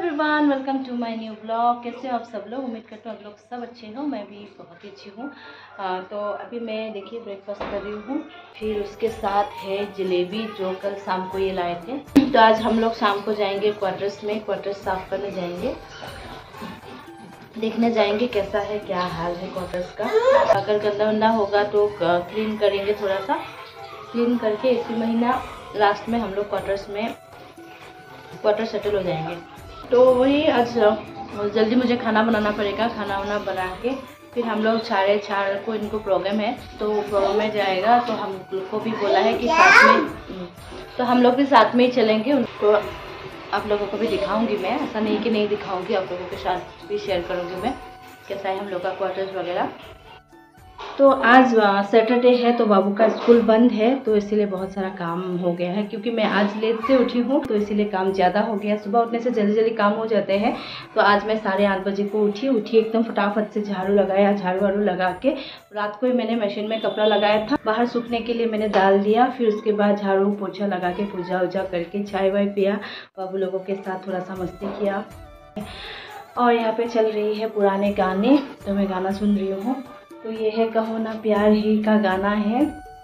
Everyone, welcome to my new blog. कैसे हो आप सब लोग? उम्मीद करता हूँ आप लोग सब अच्छे हो। मैं भी बहुत ही अच्छी हूँ। तो अभी मैं देखिए ब्रेकफास्ट कर रही हूँ। फिर उसके साथ है जलेबी जो कल शाम को ये लाए थे। तो आज हम लोग शाम को जाएंगे क्वार्टर्स में, क्वार्टर्स साफ करने जाएंगे, देखने जाएंगे कैसा है, क्या हाल है क्वार्टर्स का। अगर गंदा वंदा होगा तो क्लीन करेंगे, थोड़ा सा क्लीन करके इसी महीना लास्ट में हम लोग क्वार्टर सेटल हो जाएंगे। तो वही आज जल्दी मुझे खाना बनाना पड़ेगा। खाना वाना बना के फिर हम लोग 4:30 को इनको प्रोग्राम है, तो प्रोग्राम में जाएगा। तो हम लोग को भी बोला है कि साथ में, तो हम लोग भी साथ में ही चलेंगे। उनको आप लोगों को भी दिखाऊंगी मैं, ऐसा नहीं कि नहीं दिखाऊंगी, आप लोगों के साथ भी शेयर करूंगी मैं कैसा है हम लोग का क्वार्टर्स वगैरह। तो आज सैटरडे है तो बाबू का स्कूल बंद है, तो इसीलिए बहुत सारा काम हो गया है। क्योंकि मैं आज लेट से उठी हूँ तो इसीलिए काम ज़्यादा हो गया। सुबह उठने से जल्दी जल्दी काम हो जाते हैं। तो आज मैं 8:30 बजे को उठी एकदम फटाफट से झाड़ू लगाया। झाड़ू वाड़ू लगा के रात को ही मैंने मशीन में कपड़ा लगाया था, बाहर सूखने के लिए मैंने डाल दिया। फिर उसके बाद झाड़ू पोछा लगा के पूजा वूजा करके चाय वाय पिया, बाबू लोगों के साथ थोड़ा सा मस्ती किया। और यहाँ पे चल रही है पुराने गाने, तो मैं गाना सुन रही हूँ। तो ये है कहो ना प्यार ही का गाना है।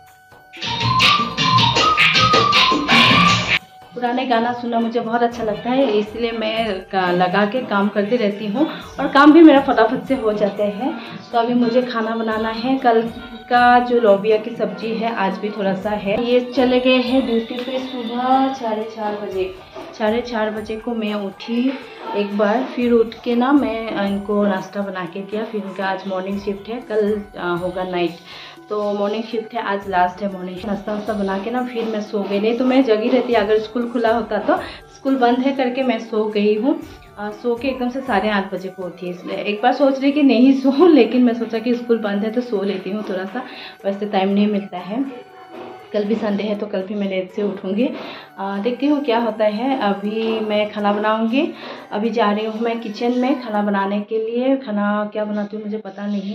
पुराने गाना सुनना मुझे बहुत अच्छा लगता है, इसलिए मैं लगा के काम करती रहती हूँ और काम भी मेरा फटाफट से हो जाते हैं। तो अभी मुझे खाना बनाना है। कल का जो लोबिया की सब्जी है आज भी थोड़ा सा है। ये चले गए हैं ड्यूटी पे सुबह 4:30 बजे। 4:30 बजे को मैं उठी एक बार, फिर उठ के ना मैं इनको नाश्ता बना के दिया। फिर इनका आज मॉर्निंग शिफ्ट है, कल होगा नाइट, तो मॉर्निंग शिफ्ट है, आज लास्ट है मॉर्निंग। नाश्ता वास्ता बना के ना फिर मैं सो गई। नहीं तो मैं जगी रहती, अगर स्कूल खुला होता तो। स्कूल बंद है करके मैं सो गई हूँ। सो के एकदम से 8:30 बजे को उठी। इसलिए एक बार सोच रही कि नहीं सो, लेकिन मैं सोचा कि स्कूल बंद है तो सो लेती हूँ थोड़ा सा, वैसे टाइम नहीं मिलता है। कल भी संडे है तो कल भी मैं लेट से उठूँगी। देखती हूँ क्या होता है। अभी मैं खाना बनाऊँगी। अभी जा रही हूँ मैं किचन में खाना बनाने के लिए। खाना क्या बनाती हूँ मुझे पता नहीं।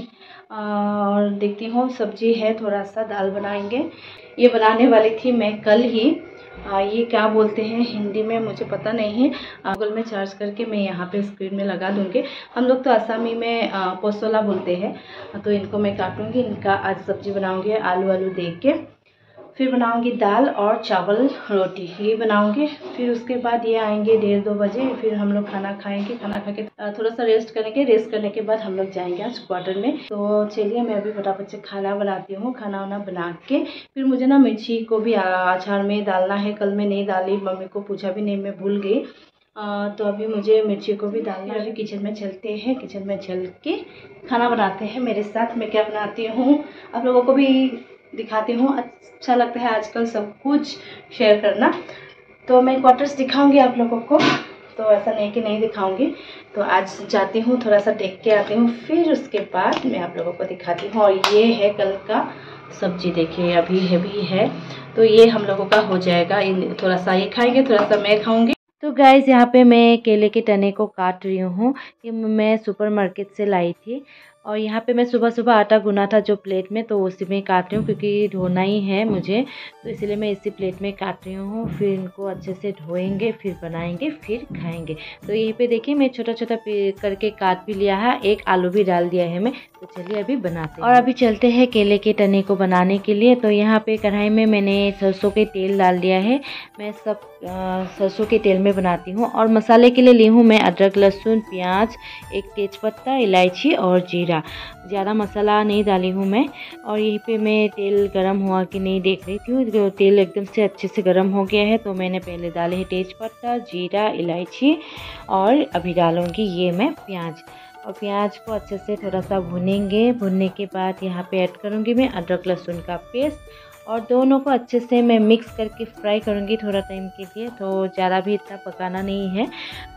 और देखती हूँ, सब्जी है, थोड़ा सा दाल बनाएंगे। ये बनाने वाली थी मैं कल ही। ये क्या बोलते हैं हिंदी में मुझे पता नहीं है, गूगल में सर्च करके मैं यहाँ पे स्क्रीन में लगा दूँगी। हम लोग तो असमी में पोसोला बोलते हैं। तो इनको मैं काटूँगी, इनका आज सब्जी बनाऊँगी आलू आलू देख के। फिर बनाऊंगी दाल और चावल रोटी, ये बनाऊंगी। फिर उसके बाद ये आएंगे 1:30-2 बजे। फिर हम लोग खाना खाएंगे, खाना खा के थोड़ा सा रेस्ट करेंगे। रेस्ट करने के बाद हम लोग जाएंगे आज क्वार्टर में। तो चलिए मैं अभी फटाफट से खाना बनाती हूँ। खाना वाना बना के फिर मुझे ना मिर्ची को भी अचार में डालना है। कल मैं नहीं डाली, मम्मी को पूछा भी नहीं, मैं भूल गई। तो अभी मुझे मिर्ची को भी डालना है। अभी किचन में चलते हैं, किचन में चल के खाना बनाते हैं। मेरे साथ मैं क्या बनाती हूँ आप लोगों को भी दिखाती हूँ। अच्छा लगता है आजकल सब कुछ शेयर करना। तो मैं क्वार्टर्स दिखाऊंगी आप लोगों को, तो ऐसा नहीं कि नहीं दिखाऊंगी। तो आज जाती हूँ, थोड़ा सा देख के आती हूँ, फिर उसके बाद मैं आप लोगों को दिखाती हूँ। और ये है कल का सब्जी, देखिए अभी हैवी है, तो ये हम लोगों का हो जाएगा। थोड़ा सा ये खाएंगे, थोड़ा सा मैं खाऊंगी। तो गाइस यहाँ पे मैं केले के तने को काट रही हूँ। ये मैं सुपरमार्केट से लाई थी। और यहाँ पे मैं सुबह सुबह आटा गुना था जो प्लेट में, तो उसी में काट रही हूँ क्योंकि धोना ही है मुझे, तो इसलिए मैं इसी प्लेट में काट रही हूँ। फिर इनको अच्छे से धोएंगे, फिर बनाएंगे, फिर खाएंगे। तो यहीं पे देखिए मैं छोटा छोटा करके काट भी लिया है, एक आलू भी डाल दिया है मैं। तो चलिए अभी बनाते हैं। और अभी चलते हैं केले के तने को बनाने के लिए। तो यहाँ पे कढ़ाई में मैंने सरसों के तेल डाल दिया है। मैं सब सरसों के तेल में बनाती हूँ। और मसाले के लिए ली हूँ मैं अदरक, लहसुन, प्याज, एक तेज़पत्ता, इलायची और जीरा। ज़्यादा मसाला नहीं डाली हूँ मैं। और यहीं पे मैं तेल गरम हुआ कि नहीं देख रही थी। तेल एकदम से अच्छे से गरम हो गया है, तो मैंने पहले डाले है तेज़पत्ता, जीरा, इलायची, और अभी डालूँगी ये मैं प्याज। और प्याज को अच्छे से थोड़ा सा भुनेंगे। भुनने के बाद यहाँ पे ऐड करूँगी मैं अदरक लहसुन का पेस्ट, और दोनों को अच्छे से मैं मिक्स करके फ्राई करूँगी थोड़ा टाइम के लिए। तो ज़्यादा भी इतना पकाना नहीं है।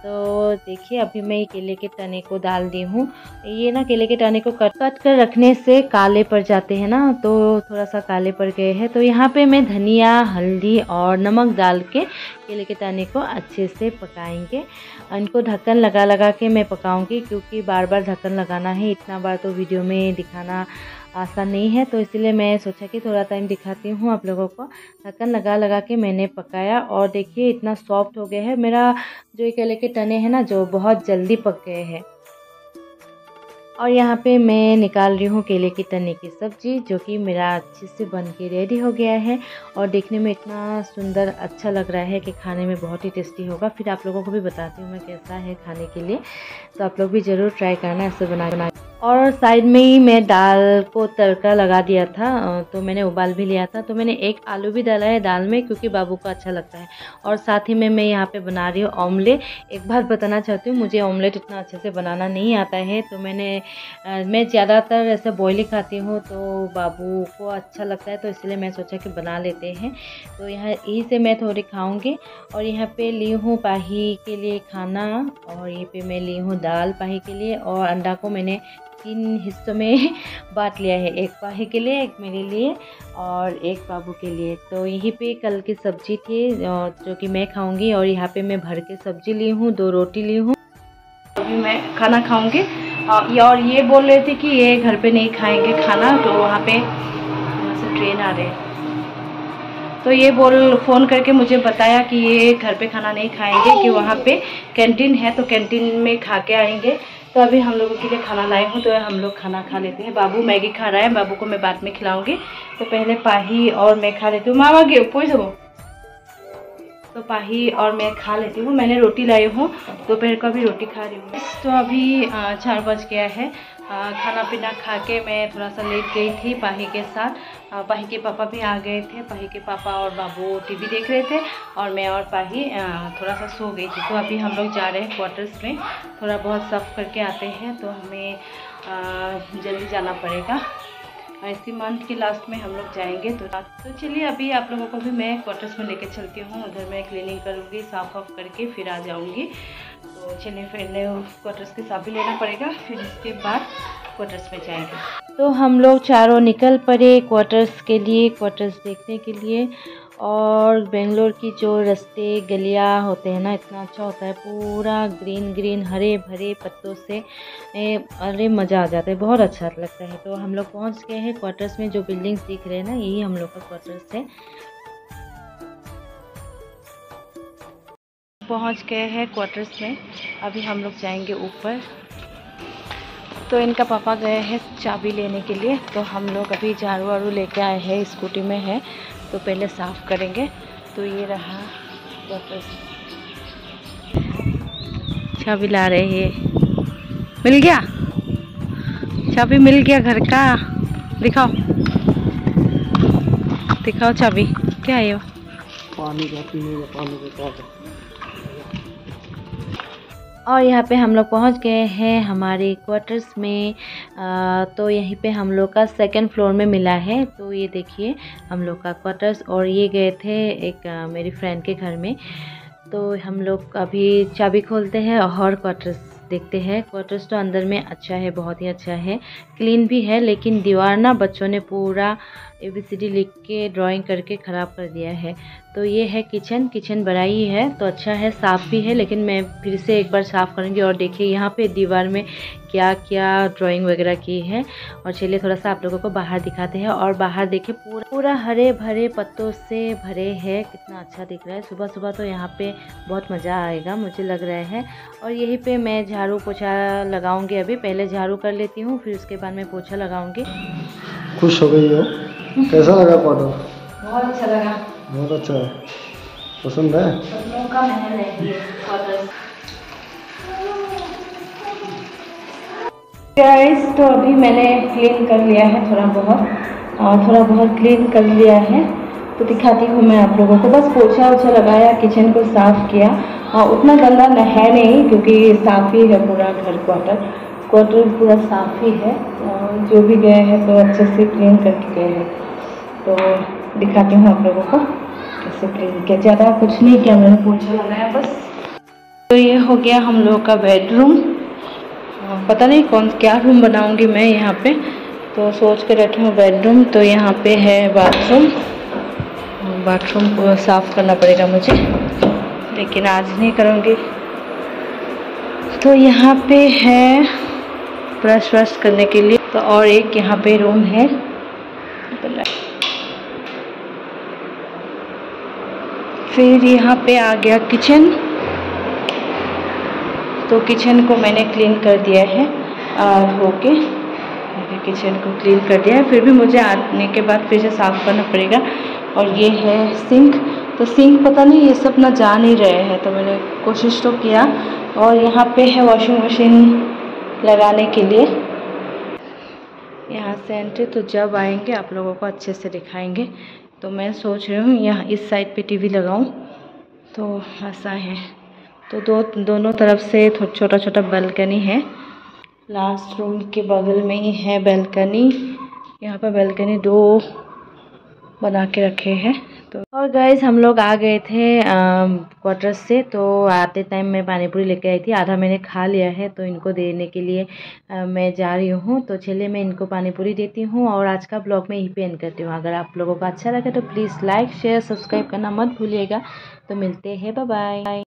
तो देखिए अभी मैं केले के तने को डाल दी हूँ। ये ना केले के तने को कट कर रखने से काले पड़ जाते हैं ना, तो थोड़ा सा काले पड़ गए हैं। तो यहाँ पे मैं धनिया, हल्दी और नमक डाल के केले के तने को अच्छे से पकाएंगे। इनको ढक्कन लगा लगा के मैं पकाऊंगी, क्योंकि बार बार ढक्कन लगाना है। इतना बार तो वीडियो में दिखाना आसान नहीं है, तो इसलिए मैं सोचा कि थोड़ा टाइम दिखाती हूँ आप लोगों को। ढक्कन लगा लगा के मैंने पकाया और देखिए इतना सॉफ्ट हो गया है। मेरा जो ये केले के तने हैं ना, जो बहुत जल्दी पक गए हैं। और यहाँ पे मैं निकाल रही हूँ केले की तने की सब्ज़ी, जो कि मेरा अच्छे से बन के रेडी हो गया है और देखने में इतना सुंदर अच्छा लग रहा है कि खाने में बहुत ही टेस्टी होगा। फिर आप लोगों को भी बताती हूँ मैं कैसा है खाने के लिए, तो आप लोग भी ज़रूर ट्राई करना ऐसे बना। और साइड में ही मैं दाल को तड़का लगा दिया था, तो मैंने उबाल भी लिया था। तो मैंने एक आलू भी डाला है दाल में, क्योंकि बाबू को अच्छा लगता है। और साथ ही में मैं यहाँ पे बना रही हूँ ऑमलेट। एक बात बताना चाहती हूँ, मुझे ऑमलेट इतना अच्छे से बनाना नहीं आता है, तो मैं ज़्यादातर ऐसे बॉयल ही खाती हूँ, तो बाबू को अच्छा लगता है, तो इसलिए मैं सोचा कि बना लेते हैं। तो यहाँ यहीं से मैं थोड़ी खाऊँगी। और यहाँ पे ली हूँ पाही के लिए खाना, और ये पे मैं ली हूँ दाल पाही के लिए, और अंडा को मैंने 3 हिस्सों में बांट लिया है, एक पाही के लिए, एक मेरे लिए और एक बाबू के लिए। तो यहीं पे कल की सब्ज़ी थी जो कि मैं खाऊंगी। और यहाँ पे मैं भर के सब्ज़ी ली हूँ, 2 रोटी ली हूँ। अभी मैं खाना खाऊंगी। और ये बोल रहे थे कि ये घर पे नहीं खाएंगे खाना, तो वहाँ पे ट्रेन आ रहे हैं, तो ये फ़ोन करके मुझे बताया कि ये घर पे खाना नहीं खाएंगे, कि वहाँ पे कैंटीन है, तो कैंटीन में खा के आएंगे। तो अभी हम लोगों के लिए खाना लाई हूँ, तो हम लोग खाना खा लेते हैं। बाबू मैगी खा रहा है, बाबू को मैं बाद में खिलाऊंगी। तो पहले पाही और मैं खा लेती हूँ। मामा गे पूछ दो। तो पाही और मैं खा लेती हूँ। मैंने रोटी लाई हूँ, दोपहर को भी रोटी खा रही हूँ। तो अभी 4 बज गया है। खाना पीना खा के मैं थोड़ा सा लेट गई थी पाही के साथ। पाही के पापा भी आ गए थे। पाही के पापा और बाबू टीवी देख रहे थे, और मैं और पाही थोड़ा सा सो गई थी। तो अभी हम लोग जा रहे हैं क्वार्टर्स में, थोड़ा बहुत साफ करके आते हैं, तो हमें जल्दी जाना पड़ेगा। इसी मंथ के लास्ट में हम लोग जाएंगे। तो चलिए अभी आप लोगों को भी मैं क्वार्टर्स में लेके चलती हूँ। उधर मैं क्लीनिंग करूँगी, साफ ऑफ करके फिर आ जाऊँगी। तो चलिए पहले क्वार्टर्स के साफ भी लेना पड़ेगा, फिर इसके बाद क्वार्टर्स में जाएंगे। तो हम लोग चारों निकल पड़े क्वार्टर्स के लिए, क्वार्टर्स देखने के लिए। और बेंगलोर की जो रास्ते गलियाँ होते हैं ना, इतना अच्छा होता है, पूरा ग्रीन ग्रीन हरे भरे पत्तों से, अरे मज़ा आ जाता है, बहुत अच्छा लगता है। तो हम लोग पहुंच गए हैं क्वार्टर्स में। जो बिल्डिंग्स दिख रहे हैं ना, यही हम लोग का क्वार्टर्स है। पहुंच गए हैं क्वार्टर्स में। अभी हम लोग जाएंगे ऊपर। तो इनका पापा गए हैं चाबी लेने के लिए, तो हम लोग अभी झाड़ू वाड़ू लेके आए हैं, स्कूटी में है, तो पहले साफ़ करेंगे। तो ये रहा क्वार्टर्स, चाबी ला रहे हैं। मिल गया, चाबी मिल गया घर का। दिखाओ दिखाओ चाबी, क्या है वो? पानी का पीने का पानी का। और यहाँ पे हम लोग पहुँच गए हैं हमारे क्वार्टर्स में। तो यहीं पे हम लोग का 2nd फ्लोर में मिला है। तो ये देखिए हम लोग का क्वार्टर्स। और ये गए थे एक मेरी फ्रेंड के घर में। तो हम लोग अभी चाबी खोलते हैं और क्वार्टर्स देखते हैं। क्वार्टर्स तो अंदर में अच्छा है, बहुत ही अच्छा है, क्लीन भी है, लेकिन दीवार ना बच्चों ने पूरा ABCD लिख के ड्राइंग करके ख़राब कर दिया है। तो ये है किचन बड़ा ही है, तो अच्छा है, साफ़ भी है, लेकिन मैं फिर से एक बार साफ़ करूँगी। और देखिए यहाँ पे दीवार में क्या क्या ड्राइंग वगैरह की है। और चलिए थोड़ा सा आप लोगों को बाहर दिखाते हैं। और बाहर देखिए पूरा हरे भरे पत्तों से भरे है, कितना अच्छा दिख रहा है। सुबह सुबह तो यहाँ पे बहुत मज़ा आएगा, मुझे लग रहा है। और यहीं पे मैं झाड़ू पोछा लगाऊंगी। अभी पहले झाड़ू कर लेती हूँ, फिर उसके बाद मैं पोछा लगाऊंगी। खुश हो गई हो? कैसा लगा क्वार्टर? बहुत अच्छा लगा। बहुत अच्छा है, पसंद है। सपनों का महल है ये क्वार्टर्स। गाइस, तो अभी मैंने क्लीन कर लिया है थोड़ा बहुत क्लीन कर लिया है। तो दिखाती हूँ मैं आप लोगों को। बस पोछा वोछा लगाया, किचन को साफ़ किया। उतना गंदा है नहीं, क्योंकि साफ़ ही है पूरा घर। क्वार्टर पूरा साफ़ ही है। जो भी गए हैं तो अच्छे से क्लीन करके गए हैं। तो दिखाती हूँ आप लोगों को कैसे क्लीन किया। ज़्यादा कुछ नहीं किया, मैंने पोछा लगाया बस। तो ये हो गया हम लोगों का बेडरूम। पता नहीं क्या रूम बनाऊंगी मैं यहाँ पे, तो सोच के रखी हूँ बेडरूम। तो यहाँ पे है बाथरूम को साफ़ करना पड़ेगा मुझे, लेकिन आज नहीं करूँगी। तो यहाँ पे है ब्रश वश करने के लिए। तो और एक यहाँ पे रूम है। फिर यहाँ पे आ गया किचन। तो किचन को मैंने क्लीन कर दिया है होके, किचन को क्लीन कर दिया है। फिर भी मुझे आने के बाद फिर से साफ़ करना पड़ेगा। और ये है सिंक। तो सिंक पता नहीं ये सब ना जा नहीं रहे हैं, तो मैंने कोशिश तो किया। और यहाँ पे है वॉशिंग मशीन लगाने के लिए। यहाँ से एंट्री, तो जब आएंगे आप लोगों को अच्छे से दिखाएंगे। तो मैं सोच रही हूँ यहाँ इस साइड पे टीवी लगाऊँ, तो ऐसा है। तो दोनों तरफ से छोटा छोटा बालकनी है। लास्ट रूम के बगल में ही है बालकनी। यहाँ पर बालकनी 2 बना के रखे हैं। तो और गाइस हम लोग आ गए थे क्वार्टर से। तो आते टाइम मैं पानी पूरी लेके आई थी, आधा मैंने खा लिया है, तो इनको देने के लिए मैं जा रही हूँ। तो चलिए मैं इनको पानी पूरी देती हूँ और आज का ब्लॉग मैं यहीं पे एंड करती हूँ। अगर आप लोगों को अच्छा लगे तो प्लीज़ लाइक शेयर सब्सक्राइब करना मत भूलिएगा। तो मिलते हैं, बाय बाय।